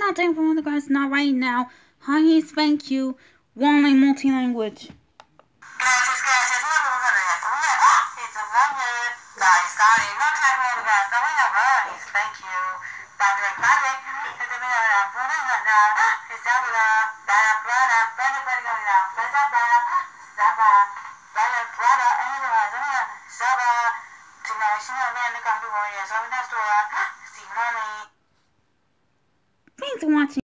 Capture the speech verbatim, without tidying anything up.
not doing for the guys, not right now. Hi, thank you. One line multi-language. Gracias, gracias. Una pregunta real. It's a language. Guys, sorry. No time for the guys. No, we have worries. Thank you. Patrick, Patrick. It's a bit of a problem. It's a bit of a problem. Better, better, better. Better, better. Saba. Better, better. Anything else? Anything else? Saba. Tonight, she's not letting me come to worry. So, next door. See you, mommy. Thanks for watching.